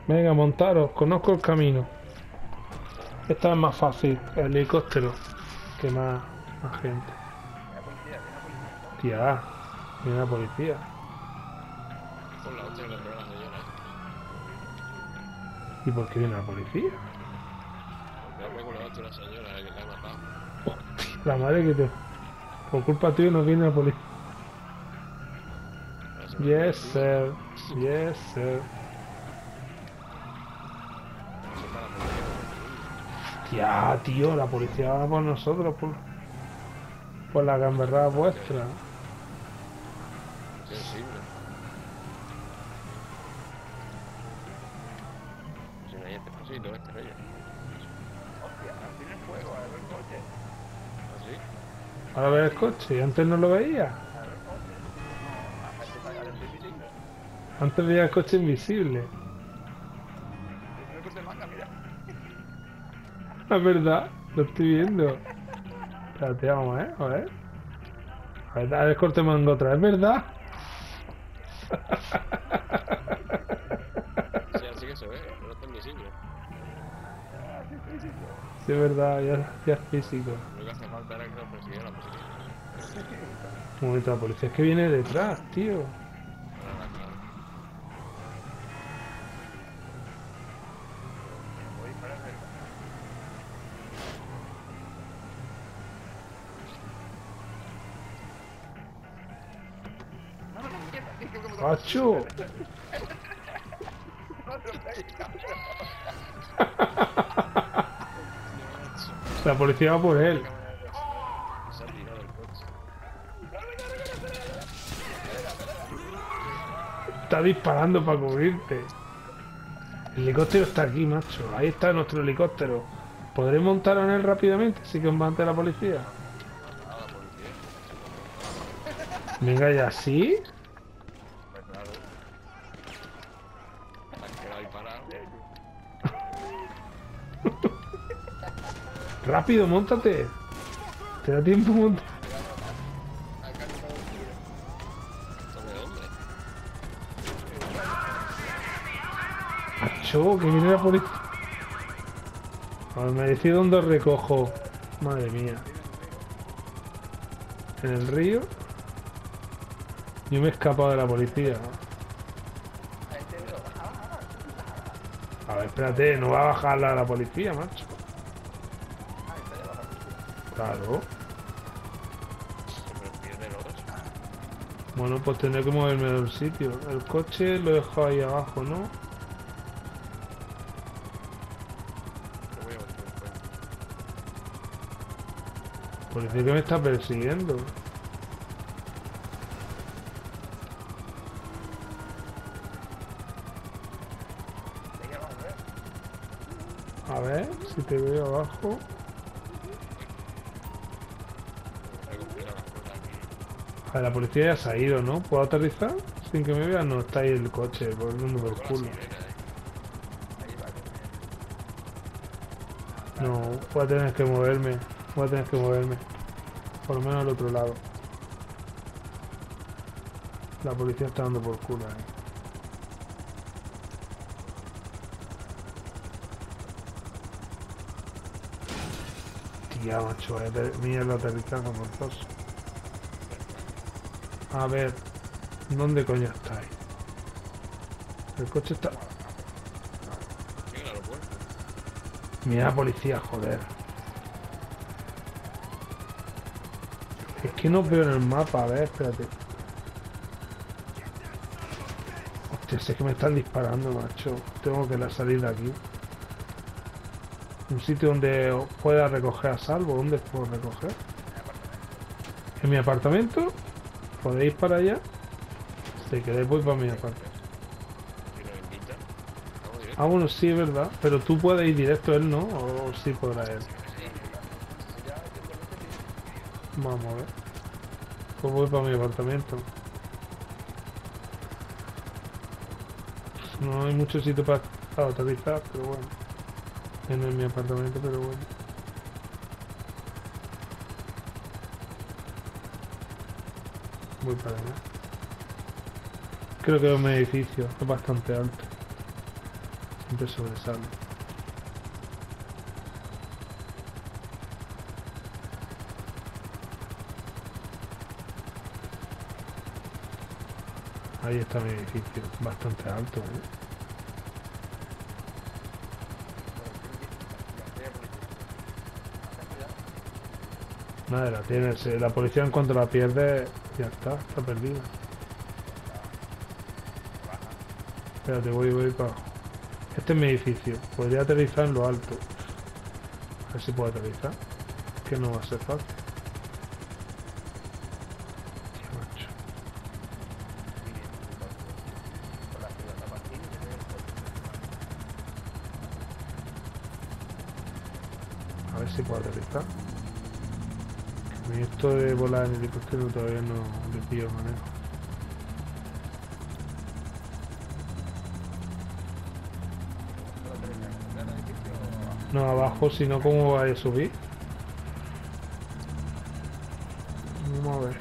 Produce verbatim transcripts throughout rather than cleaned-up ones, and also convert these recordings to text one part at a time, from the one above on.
Venga, montaros, conozco el camino. Esta es más fácil, el helicóptero, que más, más gente. La policía, viene la policía. Tía, viene la policía. Por la hostia que le pegó la señora, ¿eh? ¿Y por qué viene la policía? Porque ha pegado la hostia a una señora que la ha matado. La madre que te... Por culpa tuya no viene la policía. La señora Yes, policía. sir. Yes, sir. Se para la policía. Tía, tío, la policía va por nosotros, por, por la gamberrada vuestra. Qué simple. Si no hay este pasito, este rey. Hostia, tiene fuego, a ver el coche. ¿Así? Ahora ver el coche, antes no lo veía. A ver el coche. No, a gente para el invisible. Antes veía el coche invisible. Es un coche de manga, mira. Es verdad, lo estoy viendo. Espérate, vamos, ¿eh? A ver. A ver, a ver el corte mango otra, ¿es verdad? Sí, así que se ve, no está invisible. Ah, sí, sí, sí. Sí, es verdad, ya, ya es físico. Lo que hace falta era que nos persiguiera la policía. Un momento, la policía es que viene detrás, tío. Ahora, claro. Voy para el cerca. No, no, no, quieta, que creo que me toca. ¡Acho! No te lo pegues, cabrón. La policía va por él. Se ha tirado del coche. Está disparando para cubrirte. El helicóptero está aquí, macho. Ahí está nuestro helicóptero. ¿Podré montar en él rápidamente? Si combate la policía. Ah, la policía. Venga, ya sí. Pues claro. Han quedado ahí parados. Rápido, móntate. Te da tiempo montar. Acá no estaba el tiro. ¿Esto de dónde? Macho, que viene la policía. A ver, me decido dónde recojo. Madre mía. En el río. Yo me he escapado de la policía. A ver, espérate, no va a bajar la, la policía, macho. Claro. Se pierde el oro. Bueno, pues tendré que moverme del sitio. El coche lo he dejado ahí abajo, ¿no? Yo voy a buscar un puente. Policía que me está persiguiendo. A ver, si te veo abajo. Hay que cumplir las cosas aquí. A ver, la policía ya se ha ido, ¿no? ¿Puedo aterrizar? Sin que me vean, no, está ahí el coche, por el mundo por Con la culo. sirena, ¿eh? No, voy a tener que moverme. Voy a tener que moverme. Por lo menos al otro lado. La policía está dando por culo ahí. Tía, macho, vaya ter- mierda aterrizando mortoso. A ver, ¿dónde coño estáis? El coche está... Aquí en el aeropuerto. Mira la policía, joder. Es que no veo en el mapa, a ver, espérate. Hostia, si es que me están disparando, macho. Tengo que la salir de aquí. Un sitio donde pueda recoger a salvo. ¿Dónde puedo recoger? ¿En mi apartamento? ¿Podéis para allá? Si queréis voy para mi apartamento. Si nos invitan, vamos directo. Ah, bueno, sí, es verdad. Pero tú puedes ir directo, él no. O sí podrá él. Vamos a ver. Pues voy para mi apartamento. No hay mucho sitio para, para aterrizar, pero bueno. En mi apartamento, pero bueno. Voy para allá. Creo que es un edificio, es bastante alto. Siempre sobresale. Ahí está mi edificio, bastante alto, ¿eh? Nada, la tienes. eh, La policía en cuanto la pierde, ya está, está perdida. Espérate, voy, voy para abajo. Este es mi edificio. Podría aterrizar en lo alto. A ver si puedo aterrizar. Que no va a ser fácil. Tío, macho. A ver si puedo aterrizar. A mí esto de volar en helicóptero todavía no le pillo el manejo. No abajo, sino cómo va a subir. Vamos a ver.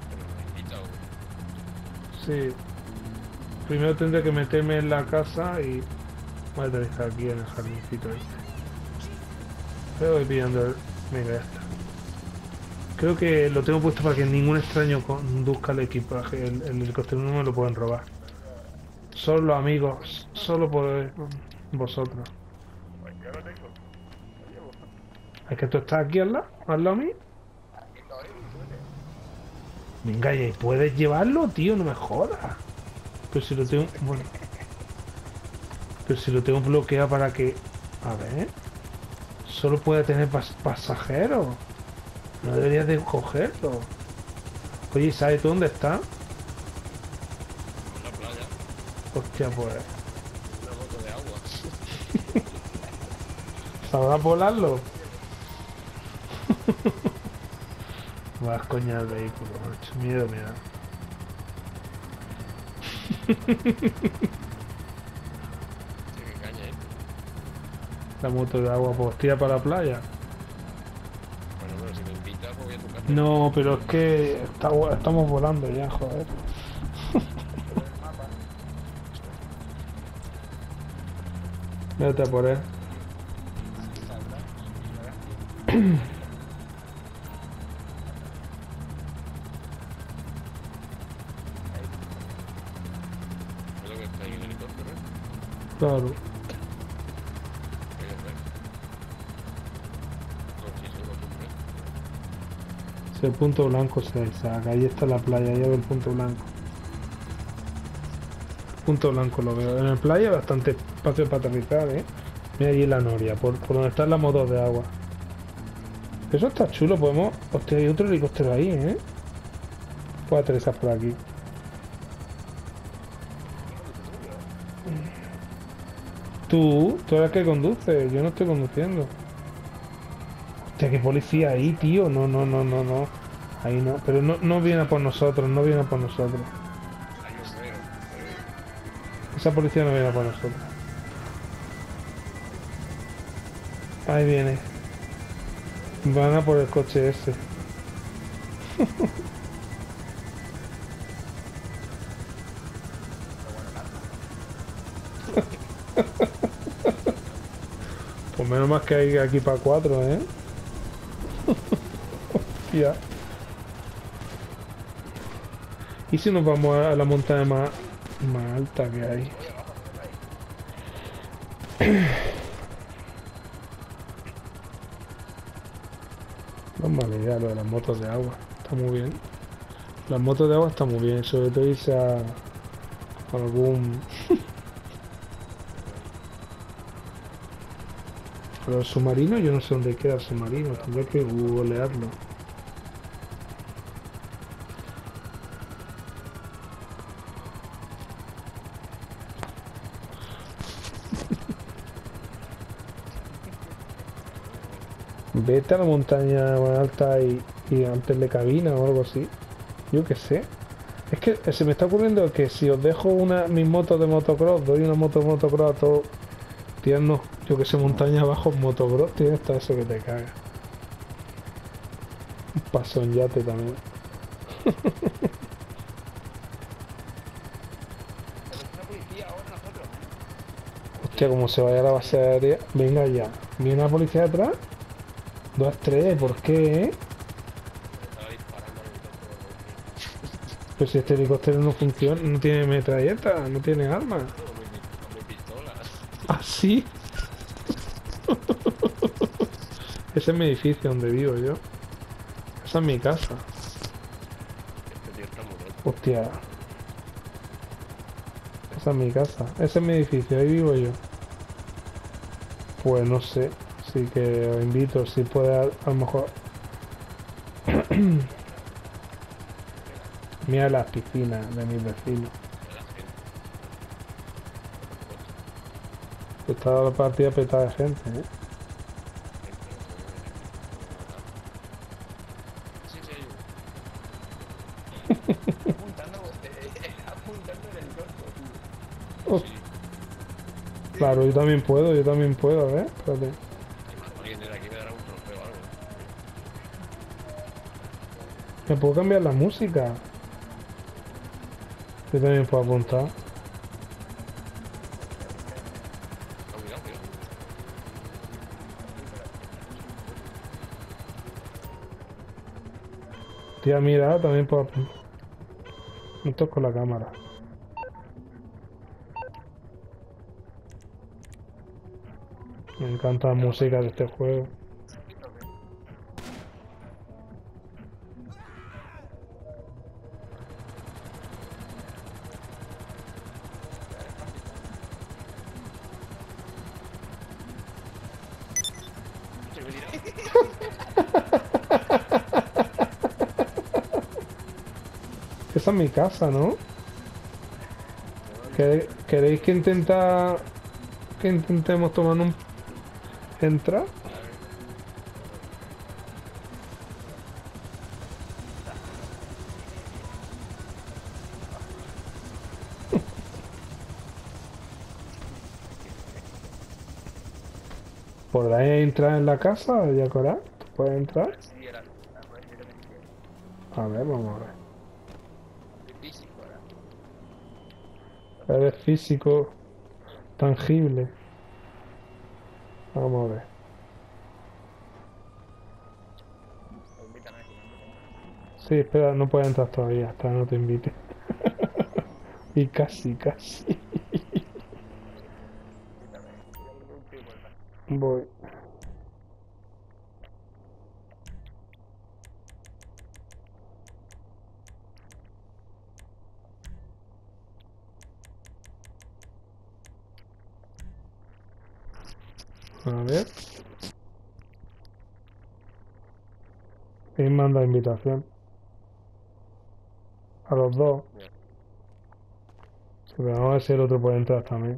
Sí. Primero tendré que meterme en la casa y voy a aterrizar aquí en el jardincito este. Pero voy pillando el... Venga, ya está. Creo que lo tengo puesto para que ningún extraño conduzca el equipaje. El, el helicóptero no me lo pueden robar. Solo los amigos. Solo por vosotros. Pues yo lo tengo. Lo llevo. Es que tú estás aquí al lado, al lado mío. Aquí estoy, súbete. Venga, y puedes llevarlo, tío, no me jodas. Pero si lo tengo... Bueno. Pero si lo tengo bloqueado para que... A ver... Solo puede tener pas pasajeros. No deberías de cogerlo. Oye, ¿sabes tú dónde está? En la playa. Hostia, pues... Una moto de agua. ¿Sabrás volarlo? Vas coña el vehículo, macho. Miedo me da. Tío, qué caña, ¿eh? La moto de agua, pues tira para la playa. Bueno, bueno, si me invitas, pues voy a tu casa. No, pero es que está, estamos volando ya, joder. Vete a por él. Creo que está ahí en el helicóptero, ¿eh? Claro. Venga, venga. No, sí, seguro que cumple. Si el punto blanco se saca, ahí está la playa, ya veo el punto blanco. Punto blanco lo veo. En la playa hay bastante espacio para aterrizar, ¿eh? Mira allí la noria, por, por donde están las motos de agua. Eso está chulo, podemos... Hostia, hay otro helicóptero ahí, ¿eh? Puedo aterrizar por aquí. Tú, tú eres el que conduce, yo no estoy conduciendo. Hostia, qué policía ahí, tío. No, no, no, no, no. Ahí no, pero no, no viene a por nosotros, no viene a por nosotros. Ahí os veo. Esa policía no viene a por nosotros. Ahí viene. Van a por el coche ese. Pues menos más que hay aquí para cuatro, ¿eh? Hostia. ¿Y si nos vamos a la montaña más, más alta que hay? No es mala idea lo de las motos de agua. Está muy bien. Las motos de agua están muy bien. Sobre todo irse a, a algún... Pero el submarino, yo no sé dónde queda el submarino. Tendré que googlearlo. Vete a la montaña más alta y, y antes de cabina o algo así. Yo qué sé. Es que se me está ocurriendo que si os dejo una mis motos de motocross, doy una moto de motocross a todos, tirarnos, yo que sé, montaña abajo, motocross, tienes hasta eso que te caga. Un paso en yate también. Pero es una policía ahora nosotros, ¿eh? Hostia, como se vaya a la base aérea. Venga ya. ¿Viene la policía atrás? Dos, tres, ¿por qué, eh? Estaba disparando al helicóptero. Pues si este helicóptero no funciona, no tiene metralleta, no tiene armas. No, mi, mi pistola. ¿Ah, sí? Ese es mi edificio donde vivo yo. Esa es mi casa. Este tío está muy loco. Hostia. Esa es mi casa. Ese es mi edificio, ahí vivo yo. Pues no sé. Así que os invito, si puede a, a lo mejor. Mira las piscinas de mis vecinos. La gente. Está la partida petada de gente, ¿eh? Sí, sí, hay uno. Apuntando, eh, apuntando el helicóptero, tío. Oh, Sí. claro, yo también puedo, yo también puedo, a ver, espérate. Hay más. Alguien de aquí me dará un trofeo o algo. ¿Me puedo cambiar la música? Yo también puedo apuntar. No, cuidado, cuidado. Tía, mira, también puedo apuntar. No toco la cámara. Me encanta la música de este juego. Se me tira. Esa es mi casa, ¿no? ¿Quere- ¿Queréis que intenta que intentemos tomar un entrar? ¿Podrás entrar en la casa, Yacorá? ¿Puedes entrar? Sí, era la red directamente. A ver, vamos a ver. Es físico ahora. Eres físico tangible. Vamos a ver. Invítame, invítame. Sí, espera, no puedes entrar todavía, hasta no te invite. Y casi, casi. Invítame. Un tío vuelta. Voy. A ver. ¿Quién manda invitación? A los dos. Mira. Sí, pero vamos a ver si el otro puede entrar también.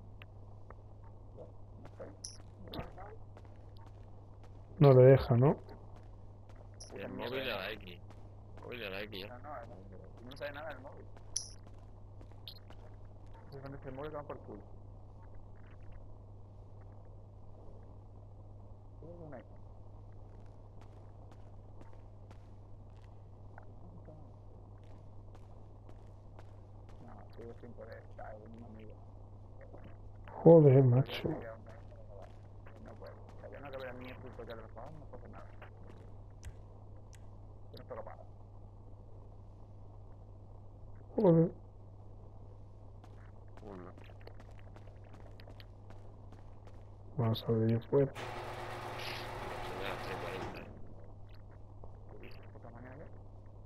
No le deja, ¿no? Sí, el móvil a la X. Móvil a la X ya. No, no, no, no sabe nada del móvil. Si cuando se mueve, van por culo. ¿Qué es una X? No, sigo sin poder. Está un amigo. Joder, macho. No puedo. O sea, yo no acabé ni el punto que le pasaba, no pasa nada. Yo no estoy capaz. Joder. Uno. Vamos a ver yo fuera. Son de las tres cuarenta. ¿Otra manera de?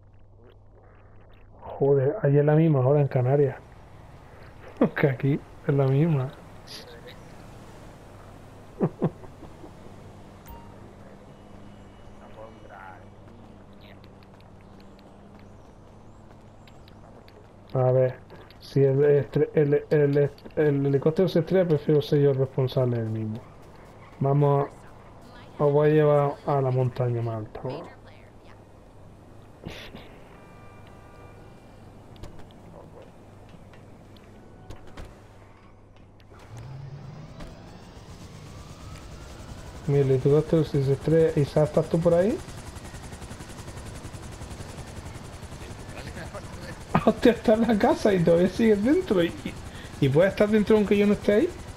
Joder, ahí es la misma hora en Canarias. Que aquí es la misma. No puedo entrar. A ver, si el, estre- el, el, el, el helicóptero se estrella, prefiero ser yo el responsable del mismo. Vamos, os voy a llevar a la montaña más alta. ¿No? Mi helicóptero si se estrella, Isaac, ¿estás tú por ahí? Hostia, está en la casa y todavía sigues dentro y, y puedes estar dentro aunque yo no esté ahí.